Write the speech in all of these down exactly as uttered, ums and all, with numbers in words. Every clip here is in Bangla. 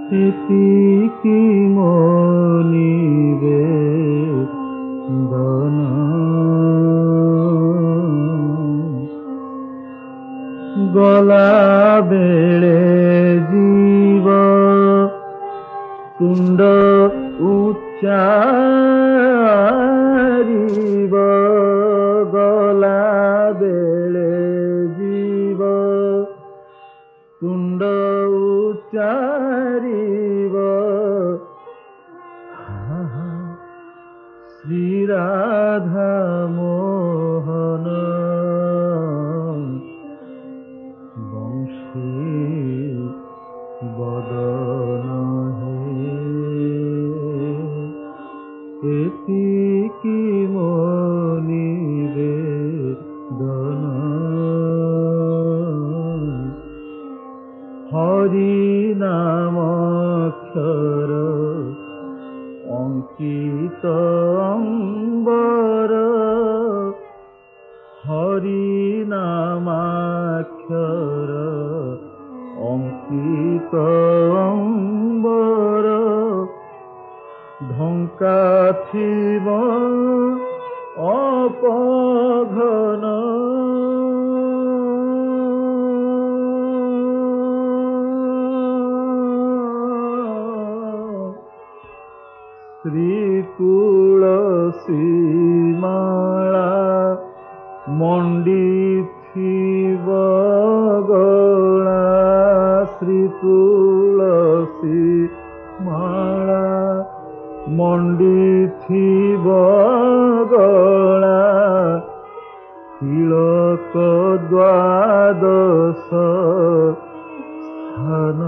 এতিকি মনিবেদন গলা বেড়ে জীব তুণ্ড উচ্চারিব গলা বেড়ে জীব তুণ্ড উচ্চারিব শ্রীরাধা মোহন বংশী বদন হে এতিকি মনিবেদন হরি নামাক্ষর অঙ্কিত অম্বর হরি নামাক্ষর অঙ্কিত অম্বর ঢঙ্কা থিব অপঘন শ্রী তুলসী মালা মণ্ডিথিব গলা শ্রী তুলসী মালা মণ্ডিথিব গলা তিলক দ্বাদশ স্থান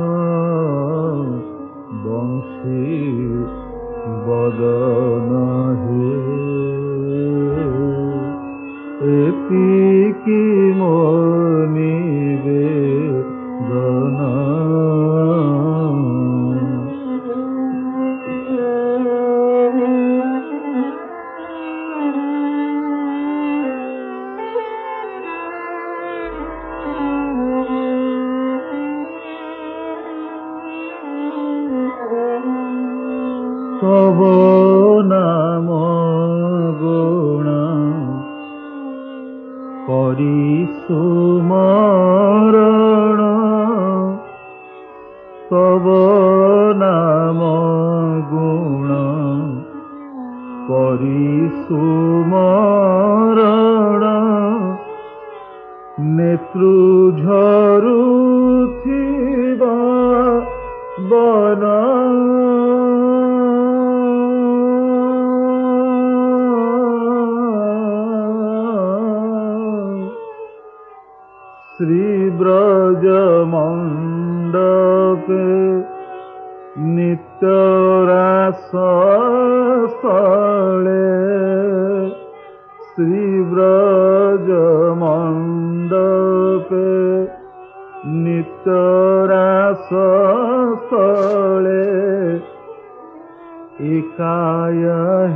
বংশী বদন হে এতিকি মনিবেদন তব নাম গুণ করি সুমরণ তব নাম গুণ করি সুমরণ নেত্রু ঝরুথিব বন শ্রী ব্রজ মণ্ডপে নিত্য রাস স্থলে শ্রী ব্রজ মণ্ডপে নিত্য রাস স্থলে একায়